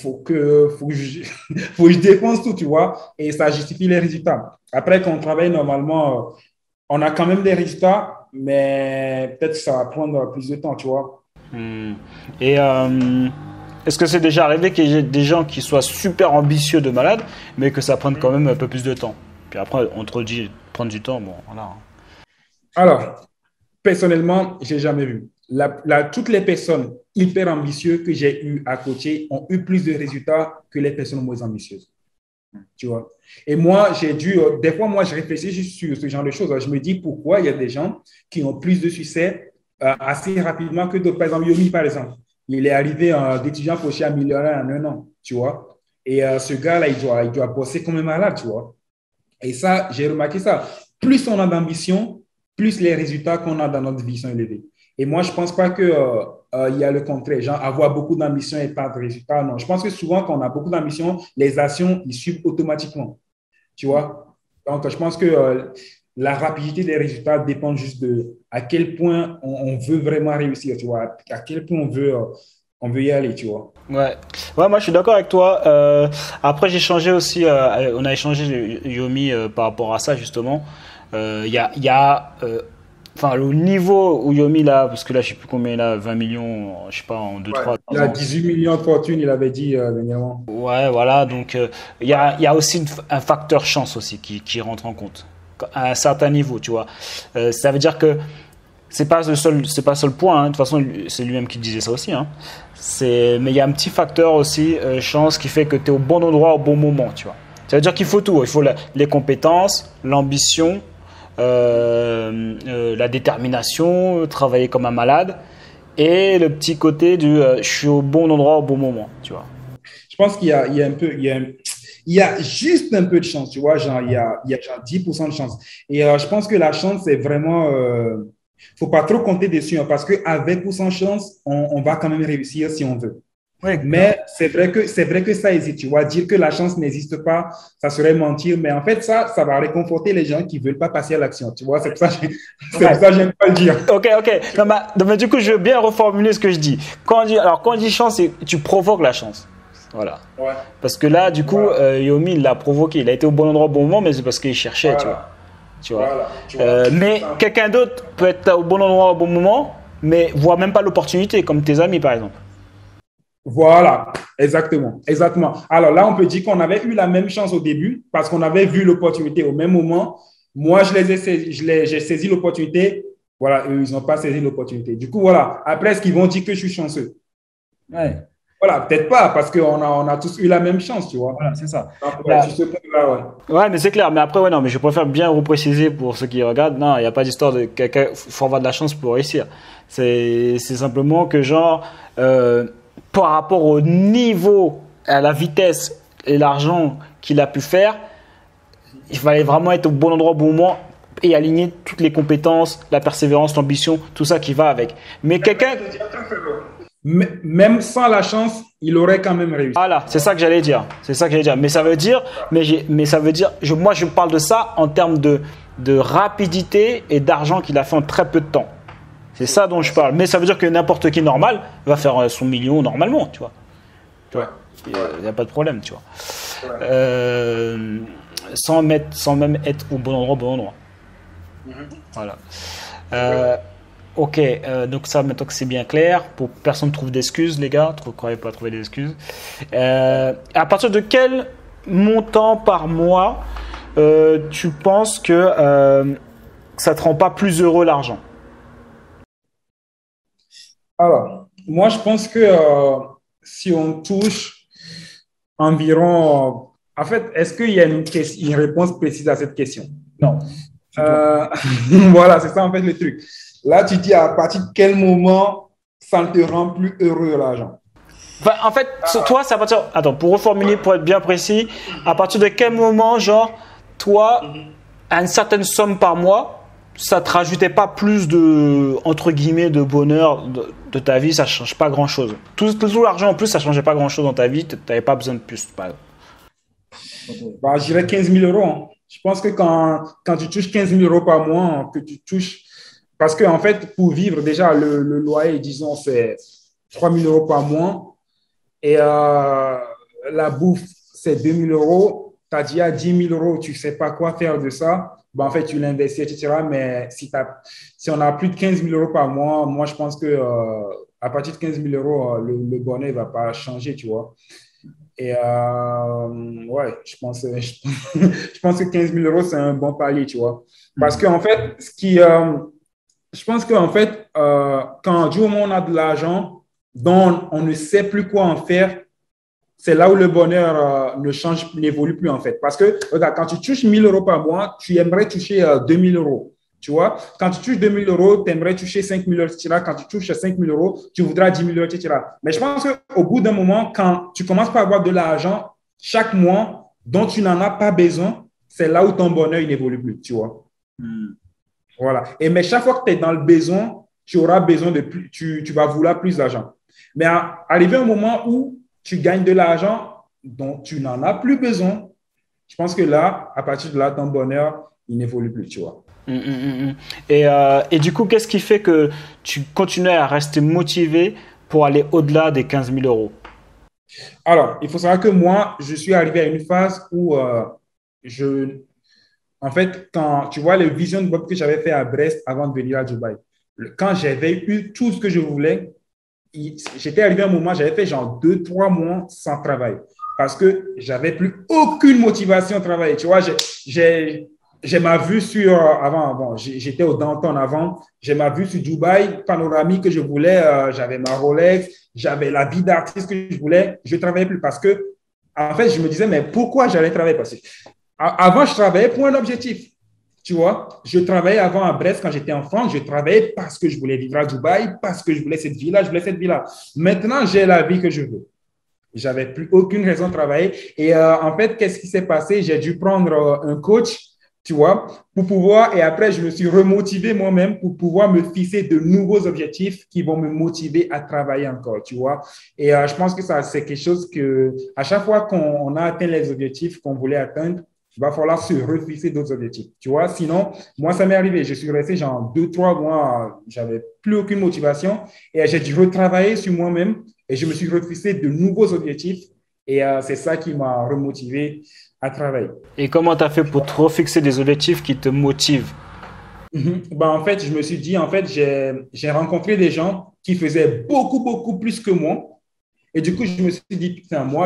faut que je dépense tout, tu vois, et ça justifie les résultats. Après, quand on travaille normalement, on a quand même des résultats, mais peut-être que ça va prendre plus de temps, tu vois. Hmm. Et est-ce que c'est déjà arrivé qu'il y ait des gens qui soient super ambitieux de malade, mais que ça prenne quand même un peu plus de temps? Puis après, on te dit prendre du temps, bon, voilà. Alors, personnellement, j'ai jamais vu. Toutes les personnes hyper ambitieuses que j'ai eues à coacher ont eu plus de résultats que les personnes moins ambitieuses. Tu vois. Et moi, des fois, moi, je réfléchis juste sur ce genre de choses. Je me dis pourquoi il y a des gens qui ont plus de succès assez rapidement que d'autres. Par exemple, Yomi, par exemple, il est arrivé d'étudiant coaché à millionnaire en 1 an, tu vois. Et ce gars-là, il doit bosser comme un malade, tu vois. Et ça, j'ai remarqué ça. Plus on a d'ambition, plus les résultats qu'on a dans notre vie sont élevés. Et moi, je ne pense pas qu'il y a le contraire, genre avoir beaucoup d'ambition et pas de résultats. Non, je pense que souvent, quand on a beaucoup d'ambition, les actions, ils suivent automatiquement. Tu vois? Donc, je pense que la rapidité des résultats dépend juste de à quel point on veut vraiment réussir, tu vois, à quel point on veut y aller, tu vois. Ouais, ouais, moi je suis d'accord avec toi. Après, j'ai changé aussi, on a échangé Yomi par rapport à ça justement. Enfin, le niveau où Yomi là, parce que là je sais plus combien il a, 20 millions, je sais pas, en deux Ouais. trois Il a ans. 18 millions de fortune, il avait dit dernièrement. Ouais, voilà, donc il y a aussi un facteur chance aussi qui rentre en compte à un certain niveau, tu vois. Ça veut dire que c'est pas le seul point, hein. De toute façon, c'est lui-même qui disait ça aussi, hein. Mais il y a un petit facteur aussi, chance, qui fait que tu es au bon endroit au bon moment, tu vois. Ça veut dire qu'il faut tout. Il faut les compétences, l'ambition, la détermination, travailler comme un malade, et le petit côté je suis au bon endroit au bon moment, tu vois. Je pense il y a un peu, il y a juste un peu de chance, tu vois, genre, il y a genre 10% de chance. Et je pense que la chance, c'est vraiment, faut pas trop compter dessus, hein, parce qu'avec ou sans chance, on va quand même réussir si on veut. Oui, Mais c'est vrai que ça hésite, tu vois. Dire que la chance n'existe pas, ça serait mentir. Mais en fait, ça va réconforter les gens qui ne veulent pas passer à l'action, tu vois. C'est pour ça que c'est pour ça que j'aime pas le dire. ok, ok. Non, mais du coup, je veux bien reformuler ce que je dis. Quand on dit chance, tu provoques la chance. Voilà. Ouais. Parce que là, du coup, Voilà. Yomi, il l'a provoqué. Il a été au bon endroit au bon moment, mais c'est parce qu'il cherchait, tu vois. Voilà. Tu vois. Voilà. Tu vois. Mais quelqu'un d'autre peut être au bon endroit au bon moment, mais voit même pas l'opportunité, comme tes amis, par exemple. Voilà, exactement, exactement. Alors là, on peut dire qu'on avait eu la même chance au début parce qu'on avait vu l'opportunité au même moment. Moi, j'ai saisi l'opportunité. Voilà, eux, ils n'ont pas saisi l'opportunité. Du coup, voilà. Après, est-ce qu'ils vont dire que je suis chanceux? Ouais, Voilà, peut-être pas parce on a tous eu la même chance, tu vois. voilà, c'est ça. Donc, ouais, Là, sur ce point-là, ouais. ouais, mais c'est clair. Mais après, ouais, non, mais je préfère bien repréciser pour ceux qui regardent. Non, il n'y a pas d'histoire de quelqu'un. Il faut avoir de la chance pour réussir. C'est simplement que, genre, par rapport au niveau, à la vitesse et l'argent qu'il a pu faire, il fallait vraiment être au bon endroit au bon moment et aligner toutes les compétences, la persévérance, l'ambition, tout ça qui va avec. Mais quelqu'un. Même sans la chance, il aurait quand même réussi. Voilà, c'est ça que j'allais dire. C'est ça que j'allais dire. Mais ça veut dire, mais ça veut dire, moi je parle de ça en termes de rapidité et d'argent qu'il a fait en très peu de temps. C'est ça dont je parle. Mais ça veut dire que n'importe qui normal va faire son million normalement, tu vois. Ouais. Il n'y a pas de problème, tu vois. Ouais. Sans même être au bon endroit, au bon endroit. Voilà. Ok, donc ça, maintenant que c'est bien clair, pour personne ne trouve d'excuses, les gars, ne croyez pas trouver d'excuses. À partir de quel montant par mois tu penses que ça te rend pas plus heureux l'argent? Alors, moi, je pense que si on touche Environ, en fait, est-ce qu'il y a une réponse précise à cette question? Non, du tout. Euh, voilà, c'est ça en fait le truc. Là, tu dis à partir de quel moment ça ne te rend plus heureux l'argent? Enfin, en fait, toi, c'est à partir. Attends, pour reformuler, pour être bien précis, à partir de quel moment, genre, toi, à une certaine somme par mois, ça te rajoutait pas plus de, entre guillemets, de bonheur de ta vie, ça change pas grand chose. Tout l'argent en plus, ça changeait pas grand chose dans ta vie, tu n'avais pas besoin de plus. Par exemple. Bah, je dirais 15 000 euros, hein. Je pense que quand tu touches 15 000 euros par mois, hein, que tu touches. Parce qu'en fait, pour vivre, déjà, le loyer, disons, c'est 3 000 euros par mois. Et la bouffe, c'est 2 000 euros. Tu as déjà 10 000 euros, tu ne sais pas quoi faire de ça. Ben, en fait, tu l'investis, etc. Mais si on a plus de 15 000 euros par mois, moi, je pense que à partir de 15 000 euros, le bonheur ne va pas changer, tu vois. Et ouais, je pense que 15 000 euros, c'est un bon palier, tu vois. Parce Mhm. qu'en fait, je pense qu'en fait, quand du moment où on a de l'argent dont on ne sait plus quoi en faire, c'est là où le bonheur ne change, n'évolue plus en fait. Parce que, regarde, quand tu touches 1 000 euros par mois, tu aimerais toucher 2 000 euros. Tu vois, quand tu touches 2 000 euros, tu aimerais toucher 5 000 euros, etc. Quand tu touches 5 000 euros, tu voudras 10 000 euros, etc. Mais je pense qu'au bout d'un moment, quand tu commences par avoir de l'argent chaque mois dont tu n'en as pas besoin, c'est là où ton bonheur il n'évolue plus, tu vois. Mhm. Voilà. Et mais chaque fois que tu es dans le besoin, tu auras besoin de plus, tu vas vouloir plus d'argent. Mais arrivé un moment où tu gagnes de l'argent dont tu n'en as plus besoin, je pense que là, à partir de là, ton bonheur, il n'évolue plus, tu vois. Mhm, mhm, mhm. Et du coup, qu'est-ce qui fait que tu continues à rester motivé pour aller au-delà des 15 000 euros? Alors, il faut savoir que moi, je suis arrivé à une phase où je, en fait, quand tu vois les visions de bob que j'avais fait à Brest avant de venir à Dubaï, quand j'avais eu tout ce que je voulais, j'étais arrivé à un moment, j'avais fait genre 2, 3 mois sans travail parce que j'avais plus aucune motivation à travailler. Tu vois, j'ai ma vue sur, avant, j'étais au downtown avant, j'ai ma vue sur Dubaï, panoramique que je voulais, j'avais ma Rolex, j'avais la vie d'artiste que je voulais, je ne travaillais plus parce que, en fait, je me disais, mais pourquoi j'allais travailler? Parce que avant, je travaillais pour un objectif. Tu vois, je travaillais avant à Brest quand j'étais enfant. Je travaillais parce que je voulais vivre à Dubaï, parce que je voulais cette vie-là, je voulais cette vie-là. Maintenant, j'ai la vie que je veux. J'avais plus aucune raison de travailler. Et en fait, qu'est-ce qui s'est passé? J'ai dû prendre un coach, tu vois, pour pouvoir, et après, je me suis remotivé moi-même pour pouvoir me fixer de nouveaux objectifs qui vont me motiver à travailler encore, tu vois. Et je pense que ça, c'est quelque chose que, à chaque fois qu'on a atteint les objectifs qu'on voulait atteindre, il va falloir se refixer d'autres objectifs, tu vois. Sinon, moi, ça m'est arrivé. Je suis resté genre 2, 3 mois, j'avais plus aucune motivation et j'ai dû retravailler sur moi-même et je me suis refixé de nouveaux objectifs et c'est ça qui m'a remotivé à travailler. Et comment tu as fait pour te refixer des objectifs qui te motivent? Ben, en fait, je me suis dit, en fait, j'ai rencontré des gens qui faisaient beaucoup, beaucoup plus que moi. Et du coup, je me suis dit, putain, moi,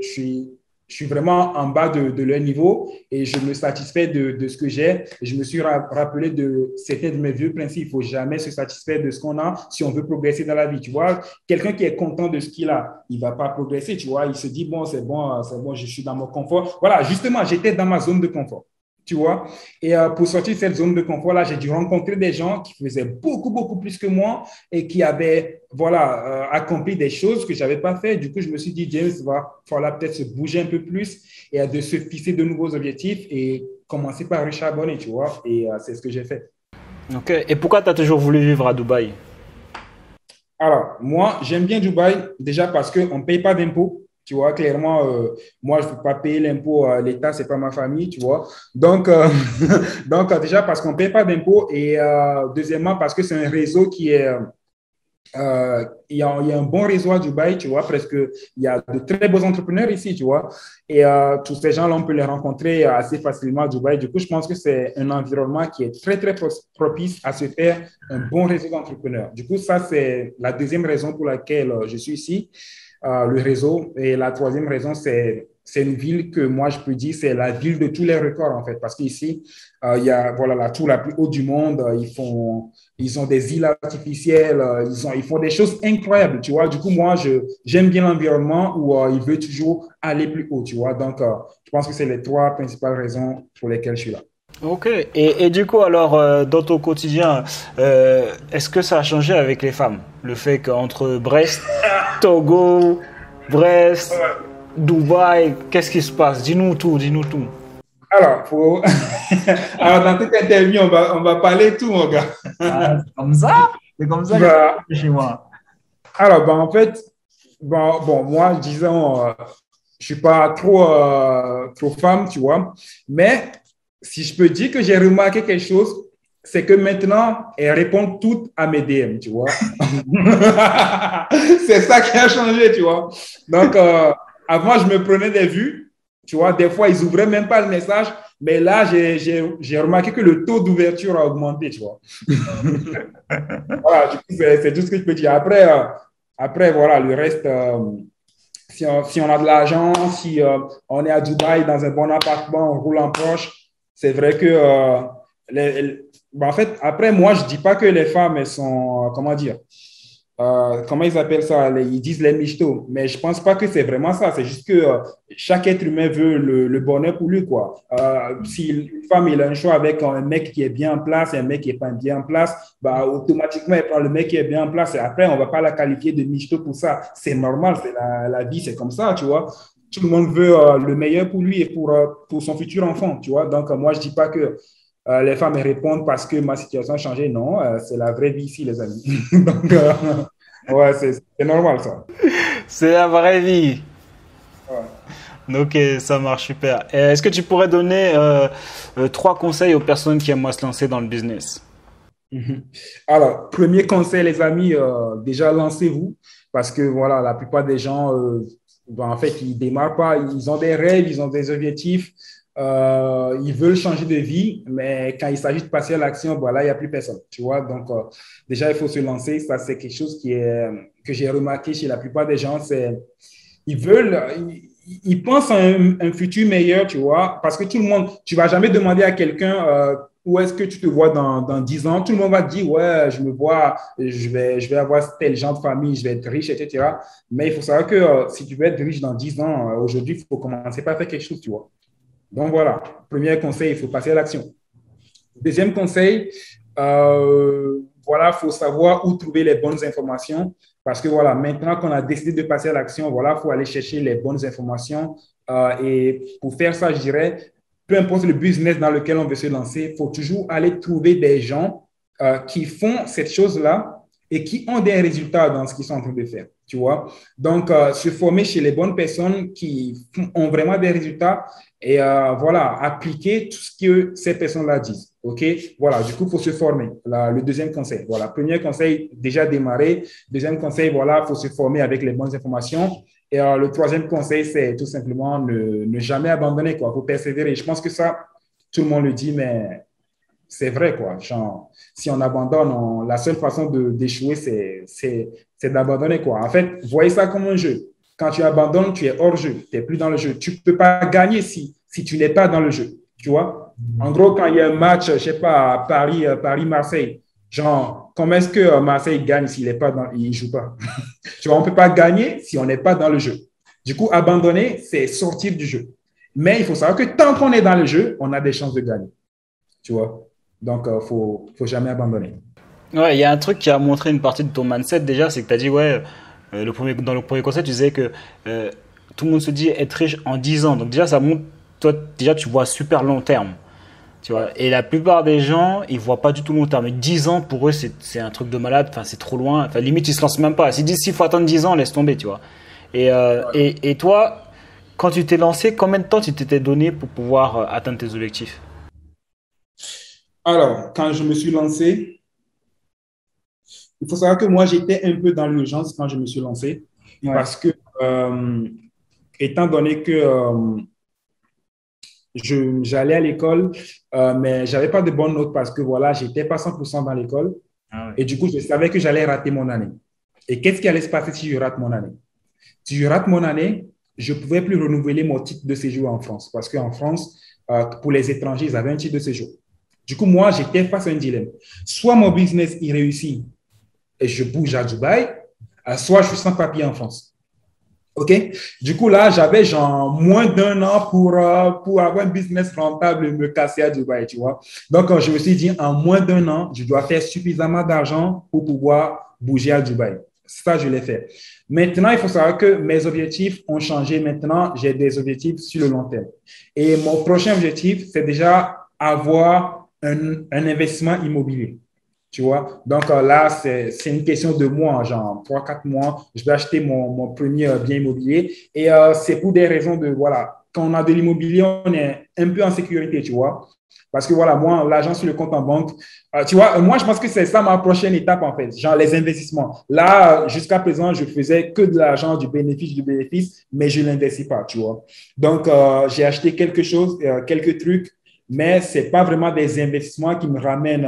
je suis vraiment en bas de leur niveau et je me satisfais de ce que j'ai. Et je me suis rappelé de certains de mes vieux principes. Il ne faut jamais se satisfaire de ce qu'on a si on veut progresser dans la vie. Tu vois, quelqu'un qui est content de ce qu'il a, il ne va pas progresser. Tu vois, il se dit, bon, c'est bon, je suis dans mon confort. Voilà, justement, j'étais dans ma zone de confort. Tu vois, et pour sortir de cette zone de confort-là, j'ai dû rencontrer des gens qui faisaient beaucoup, beaucoup plus que moi et qui avaient, voilà, accompli des choses que je n'avais pas fait. Du coup, je me suis dit, James, il va falloir peut-être se bouger un peu plus et de se fixer de nouveaux objectifs et commencer par rechabonner, tu vois. Et c'est ce que j'ai fait. Ok. Et pourquoi tu as toujours voulu vivre à Dubaï? Alors, moi, j'aime bien Dubaï déjà parce qu'on ne paye pas d'impôts. Tu vois, clairement, moi, je ne peux pas payer l'impôt à l'État, ce n'est pas ma famille, tu vois. Donc, donc déjà, parce qu'on ne paye pas d'impôts et deuxièmement, parce que c'est un réseau qui est il y a un bon réseau à Dubaï, tu vois, presque, il y a de très beaux entrepreneurs ici, tu vois, et tous ces gens-là, on peut les rencontrer assez facilement à Dubaï. Du coup, je pense que c'est un environnement qui est très, très propice à se faire un bon réseau d'entrepreneurs. Du coup, ça, c'est la deuxième raison pour laquelle je suis ici, le réseau. Et la troisième raison, c'est c'est une ville que moi, je peux dire, c'est la ville de tous les records, en fait. Parce qu'ici, il y a voilà, la tour la plus haute du monde. Ils ont des îles artificielles. Ils font des choses incroyables, tu vois. Du coup, moi, j'aime bien l'environnement où il veut toujours aller plus haut, tu vois. Donc, je pense que c'est les trois principales raisons pour lesquelles je suis là. Ok. Et du coup, alors, dans ton quotidien, est-ce que ça a changé avec les femmes? Le fait qu'entre Brest, Togo, Brest, Dubaï, qu'est-ce qui se passe? Dis-nous tout, dis-nous tout. Alors, alors dans toute interview, on va parler de tout, mon gars. Ah, c'est comme ça? C'est comme ça que ça Bah, se fait chez moi. alors, bah, en fait, bon, moi, disons, je suis pas trop femme, tu vois. Mais si je peux dire que j'ai remarqué quelque chose, c'est que maintenant, elles répondent toutes à mes DM, tu vois. C'est ça qui a changé, tu vois. Donc, avant, je me prenais des vues, tu vois. Des fois, ils ouvraient même pas le message. Mais là, j'ai remarqué que le taux d'ouverture a augmenté, tu vois. Voilà, du coup, c'est tout ce que je peux dire. Après voilà, le reste, si on a de l'argent, si on est à Dubaï dans un bon appartement, on roule en Porsche, c'est vrai que, en fait, après, moi, je ne dis pas que les femmes, elles sont, comment dire, comment ils appellent ça? Ils disent les michtos, mais je ne pense pas que c'est vraiment ça. C'est juste que chaque être humain veut le bonheur pour lui, quoi. Si une femme il a un choix avec un mec qui est bien en place et un mec qui n'est pas bien en place, bah, automatiquement, elle prend le mec qui est bien en place. Et après, on ne va pas la qualifier de michto pour ça. C'est normal, c'est la vie, c'est comme ça, tu vois. Tout le monde veut le meilleur pour lui et pour son futur enfant, tu vois. Donc, moi, je ne dis pas que les femmes répondent parce que ma situation a changé. Non, c'est la vraie vie ici, les amis. Donc, ouais, c'est normal ça. C'est la vraie vie. Ouais. Ok, ça marche super. Est-ce que tu pourrais donner trois conseils aux personnes qui aimeraient se lancer dans le business? Mhm. Alors, premier conseil, les amis, déjà lancez-vous parce que voilà, la plupart des gens, ben, en fait, ils démarrent pas, ils ont des rêves, ils ont des objectifs, ils veulent changer de vie, mais quand il s'agit de passer à l'action, voilà, il n'y a plus personne, tu vois. Donc, déjà, il faut se lancer. Ça, c'est quelque chose que j'ai remarqué chez la plupart des gens, c'est ils veulent, ils pensent à un futur meilleur, tu vois, parce que tout le monde, tu vas jamais demander à quelqu'un où est-ce que tu te vois dans 10 ans. Tout le monde va te dire, ouais, je me vois, je vais avoir tel genre de famille, je vais être riche, etc. Mais il faut savoir que si tu veux être riche dans 10 ans, aujourd'hui, il faut commencer par faire quelque chose, tu vois. Donc voilà, premier conseil, il faut passer à l'action. Deuxième conseil, voilà, il faut savoir où trouver les bonnes informations parce que voilà, maintenant qu'on a décidé de passer à l'action, voilà, il faut aller chercher les bonnes informations. Et pour faire ça, je dirais, peu importe le business dans lequel on veut se lancer, il faut toujours aller trouver des gens qui font cette chose-là et qui ont des résultats dans ce qu'ils sont en train de faire, tu vois. Donc, se former chez les bonnes personnes qui ont vraiment des résultats et voilà, appliquer tout ce que ces personnes-là disent. OK? Voilà, du coup, il faut se former. Le deuxième conseil. Voilà, premier conseil, déjà démarrer. Deuxième conseil, voilà, il faut se former avec les bonnes informations. Et le troisième conseil, c'est tout simplement ne jamais abandonner, quoi. Il faut persévérer. Je pense que ça, tout le monde le dit, mais c'est vrai, quoi. Genre, si on abandonne, la seule façon d'échouer, c'est d'abandonner, quoi. En fait, voyez ça comme un jeu. Quand tu abandonnes, tu es hors jeu. Tu n'es plus dans le jeu. Tu ne peux pas gagner si tu n'es pas dans le jeu. Tu vois? En gros, quand il y a un match, je ne sais pas, Paris-Marseille, genre, comment est-ce que Marseille gagne s'il ne joue pas? Tu vois, on ne peut pas gagner si on n'est pas dans le jeu. Du coup, abandonner, c'est sortir du jeu. Mais il faut savoir que tant qu'on est dans le jeu, on a des chances de gagner. Tu vois? Donc, faut jamais abandonner. Ouais, il y a un truc qui a montré une partie de ton mindset déjà, c'est que tu as dit, ouais, dans le premier conseil, tu disais que euh, tout le monde se dit être riche en 10 ans. Donc déjà, ça montre, toi, déjà, tu vois super long terme. Tu vois. Et la plupart des gens, ils voient pas du tout long terme. 10 ans, pour eux, c'est un truc de malade. Enfin, c'est trop loin. Enfin, limite, ils se lancent même pas. S'ils disent s'il faut attendre 10 ans, laisse tomber, tu vois. Et toi, quand tu t'es lancé, combien de temps tu t'étais donné pour pouvoir atteindre tes objectifs? Alors, quand je me suis lancé, il faut savoir que moi, j'étais un peu dans l'urgence quand je me suis lancé Ouais. parce que, euh, étant donné que j'allais à l'école, mais j'avais pas de bonnes notes parce que, voilà, j'étais pas 100% dans l'école. Ah ouais. Et du coup, je savais que j'allais rater mon année. Et qu'est-ce qui allait se passer si je rate mon année? Si je rate mon année, je ne pouvais plus renouveler mon titre de séjour en France parce qu'en France, pour les étrangers, ils avaient un titre de séjour. Du coup, moi, j'étais face à un dilemme. Soit mon business y réussit et je bouge à Dubaï, soit je suis sans papier en France. OK? Du coup, là, j'avais genre moins d'un an pour avoir un business rentable et me casser à Dubaï, tu vois. Donc, je me suis dit, en moins d'un an, je dois faire suffisamment d'argent pour pouvoir bouger à Dubaï. Ça, je l'ai fait. Maintenant, il faut savoir que mes objectifs ont changé. Maintenant, j'ai des objectifs sur le long terme. Et mon prochain objectif, c'est déjà avoir un investissement immobilier. Tu vois? Donc là, c'est une question de mois, genre 3 4 mois, je vais acheter mon premier bien immobilier. Et c'est pour des raisons de, voilà, quand on a de l'immobilier, on est un peu en sécurité, tu vois? Parce que voilà, moi, l'argent sur le compte en banque, tu vois, moi, je pense que c'est ça ma prochaine étape, en fait, genre les investissements. Là, jusqu'à présent, je faisais que de l'argent, du bénéfice, mais je ne l'investis pas, tu vois? Donc, j'ai acheté quelque chose, quelques trucs, mais ce n'est pas vraiment des investissements qui me ramènent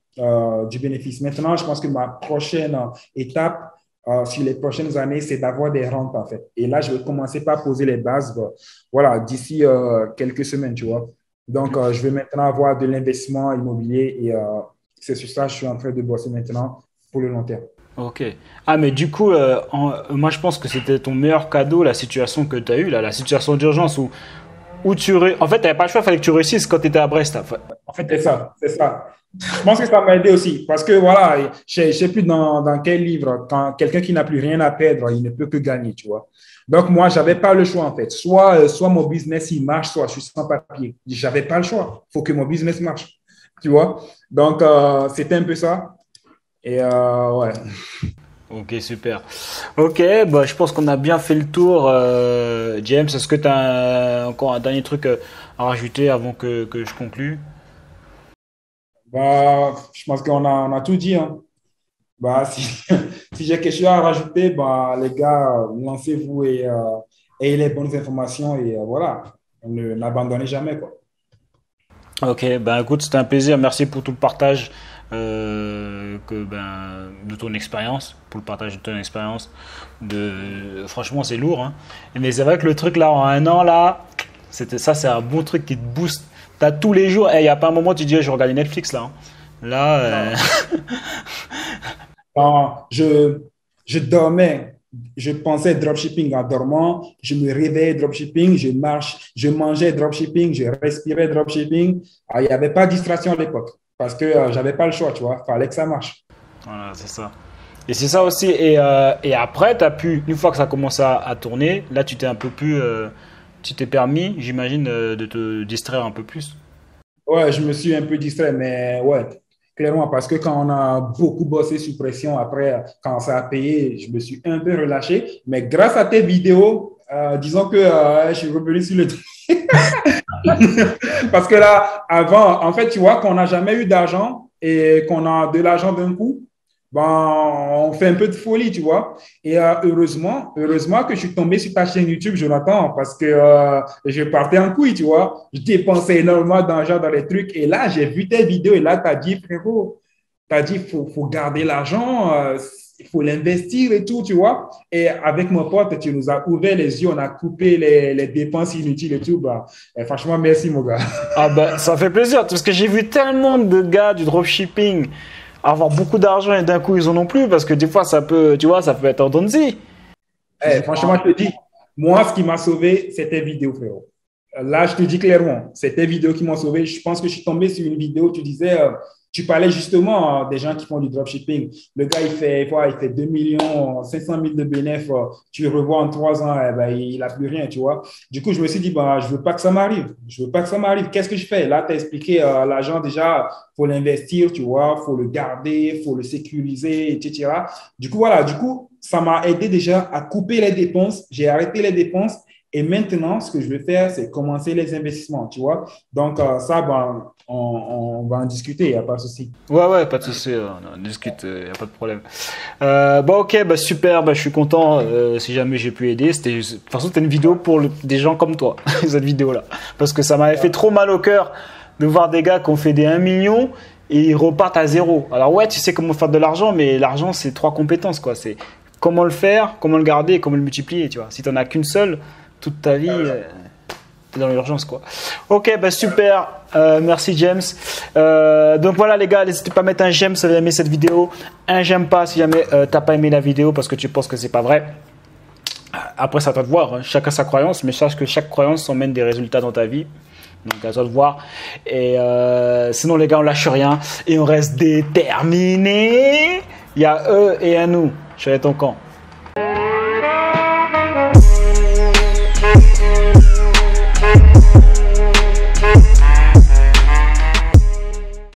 du bénéfice. Maintenant, je pense que ma prochaine étape sur les prochaines années, c'est d'avoir des rentes, en fait. Et là, je vais commencer par poser les bases, voilà, d'ici quelques semaines, tu vois. Donc, je vais maintenant avoir de l'investissement immobilier et c'est sur ça que je suis en train de bosser maintenant pour le long terme. Ok. Ah, mais du coup, moi je pense que c'était ton meilleur cadeau, la situation que tu as eue, là, la situation d'urgence où en fait, tu n'avais pas le choix, il fallait que tu réussisses quand tu étais à Brest. En fait, c'est ça, c'est ça. Je pense que ça m'a aidé aussi parce que voilà, je ne sais plus dans quel livre, quand quelqu'un qui n'a plus rien à perdre, il ne peut que gagner, tu vois. Donc, moi, je n'avais pas le choix en fait. Soit mon business, il marche, soit je suis sans papier. Je n'avais pas le choix. Il faut que mon business marche, tu vois. Donc, c'était un peu ça. Et ouais. Ok, super. Ok, bah, je pense qu'on a bien fait le tour. James, est-ce que tu as encore un dernier truc à rajouter avant que je conclue? Bah, je pense on a tout dit, hein. Bah, si, si j'ai quelque chose à rajouter, bah, les gars, lancez-vous et ayez les bonnes informations et voilà, n'abandonnez jamais, quoi. Ok, ben écoute, c'était un plaisir. Merci pour tout le partage de ton expérience, pour le partage de ton expérience. Franchement, c'est lourd, hein. Mais c'est vrai que le truc là, en un an là, c'est un bon truc qui te booste. T'as tous les jours. Il n'y a pas un moment où tu dis, je vais regarder Netflix là, hein. Là, Non, non, je dormais, je pensais dropshipping en dormant, je me réveillais dropshipping, je mangeais dropshipping, je respirais dropshipping. Ah, il n'y avait pas de distraction à l'époque parce que j'avais pas le choix, tu vois, il fallait que ça marche. voilà, c'est ça. Et c'est ça aussi. Et après, t'as pu, une fois que ça a commencé à tourner, là, tu t'es un peu plus, tu t'es permis, j'imagine, de te distraire un peu plus. Ouais, je me suis un peu distrait, mais ouais, clairement, parce que quand on a beaucoup bossé sous pression, après, quand ça a payé, je me suis un peu relâché. Mais grâce à tes vidéos, disons que je suis revenu sur le truc. Parce que là, avant, en fait, tu vois, qu'on n'a jamais eu d'argent et qu'on a de l'argent d'un coup, ben, on fait un peu de folie, tu vois. Et heureusement que je suis tombé sur ta chaîne YouTube, Jonathan, parce que je partais en couille, tu vois. Je dépensais énormément d'argent dans les trucs. Et là, j'ai vu tes vidéos et là, tu as dit, frérot, tu as dit, faut garder l'argent, il faut l'investir et tout, tu vois. Et avec mon pote, tu nous as ouvert les yeux, on a coupé les dépenses inutiles et tout. Bah, et franchement, merci, mon gars. Ah ben, ça fait plaisir, parce que j'ai vu tellement de gars du dropshipping avoir beaucoup d'argent et d'un coup ils en ont plus, parce que des fois ça peut, tu vois, ça peut être en dents de scie. Franchement, je te dis, moi, ce qui m'a sauvé, c'était vidéo, frérot. Là, je te dis clairement, c'était vidéo qui m'ont sauvé. Je pense que je suis tombé sur une vidéo, tu disais, tu parlais justement des gens qui font du dropshipping. Le gars, il fait 2 millions, 500 000 de bénéfices. Tu le revois en 3 ans, eh ben, il n'a plus rien, tu vois. Du coup, je me suis dit, bah, je ne veux pas que ça m'arrive. Je veux pas que ça m'arrive. Qu'est-ce que je fais? Là, tu as expliqué l'argent déjà, il faut l'investir, tu vois, il faut le garder, il faut le sécuriser, etc. Du coup, voilà, du coup, ça m'a aidé déjà à couper les dépenses. J'ai arrêté les dépenses. Et maintenant, ce que je vais faire, c'est commencer les investissements, tu vois. Donc, ça, ben, on va en discuter, il n'y a pas de souci. Ouais, ouais, pas de souci, on discute, y a pas de problème. Bon, ok, bah super, bah je suis content si jamais j'ai pu aider. De toute façon, c'était une vidéo pour des gens comme toi, cette vidéo-là, parce que ça m'avait fait trop mal au cœur de voir des gars qui ont fait des 1 million et ils repartent à zéro. Alors ouais, tu sais comment faire de l'argent, mais l'argent c'est 3 compétences quoi. C'est comment le faire, comment le garder et comment le multiplier. Tu vois, si t'en as qu'une seule, toute ta vie, t'es dans l'urgence, quoi. Ok, bah super. Merci James. Donc voilà les gars, n'hésitez pas à mettre un j'aime si vous avez aimé cette vidéo, un j'aime pas si jamais t'as pas aimé la vidéo parce que tu penses que c'est pas vrai. Après ça à toi de voir, hein. Chacun sa croyance, mais sache que chaque croyance emmène des résultats dans ta vie. Donc à toi de voir. Et sinon les gars, on lâche rien et on reste déterminés. Il y a eux et un nous. Je suis à ton camp.